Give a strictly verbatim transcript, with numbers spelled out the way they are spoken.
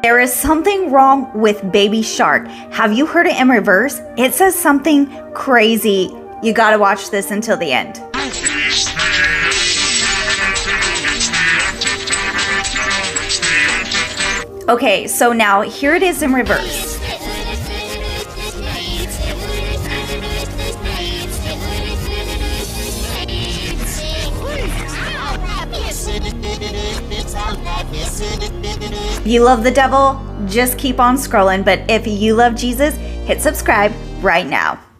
There is something wrong with Baby Shark. Have you heard it in reverse? It says something crazy. You gotta watch this until the end. Okay, so now here it is in reverse. If you love the devil, just keep on scrolling. But if you love Jesus, hit subscribe right now.